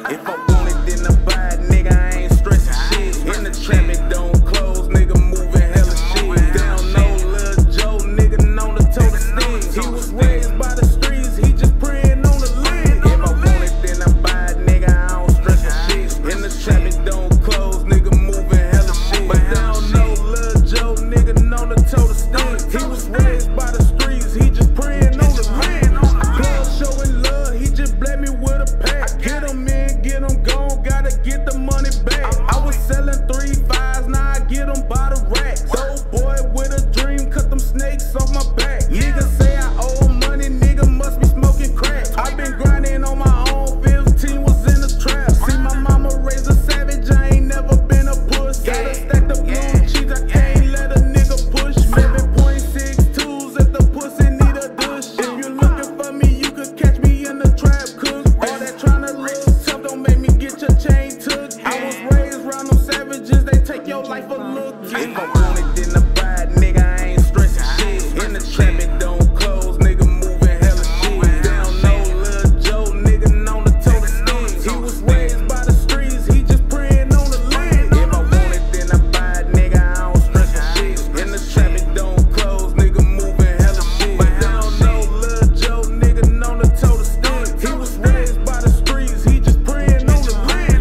If I want it, then I buy it, nigga, I ain't stressing shit. In the trap, it don't close, nigga, moving hella shit. Down no Lil Joe, nigga, known to toe the sticks. He was raised by the streets, he just praying on the lid. If I want it, then I buy it, nigga, I don't stress for shit. In the trap, it don't close, nigga, moving hella shit. But down no Lil Joe, nigga, known to toe the sticks. He was raised by the streets, he just praying on the lid. Plug showing love, he just bled me with a pack. Get him in, get him gone, gotta get the money back. I was selling 3 5s, now I get them by the rack. Dope boy with a dream, cut them snakes off my back. Niggas say I owe money, nigga must be smoking crack. I been grinding on my own, 15 was in the trap. See my mama raise a savage, I ain't never been a puss. Gotta stack the blue cheese, I can't let a nigga push me. 7.62s if the pussy need a douche. If you looking for me, you could catch me in the trap, cook. All that tryna look tough don't make me get your chain took. I was raised around them savages, they take your life a look. If I want it, then I buy it, nigga, I ain't stressing shit. In the trap, it don't close, nigga, moving hella shit. Down no Lil Joe, nigga, known to toe the sticks. He was raised by the streets, he just praying on the lid. If I want it, then I buy it, nigga, I don't stress for shit. In the trap, it don't close, nigga, moving hella shit. Down no Lil Joe, nigga, known to toe the sticks. He was raised by the streets, he just praying on the lid.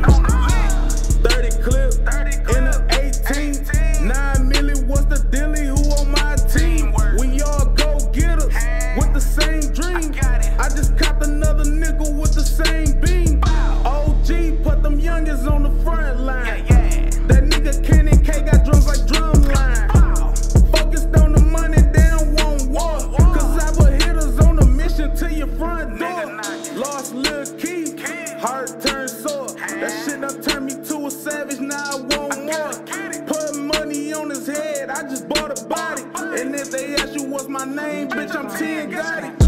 30 clip in the 18. 9 million, what's the dilly? Who on my team? We all go getters with the same dream. I just copped another nigga with the same beam. OG put them youngins on the front line. That nigga Kenny K got drums like drum line. Focused on the money, they don't want war. Cause I put hitters on a mission to your front door. Lost Lil Keith, heart turned sore. That shit done turned me to a savage, now I want more. Put money on his head, I just bought a body. And if they ask you what's my name, bitch, I'm TennGotti.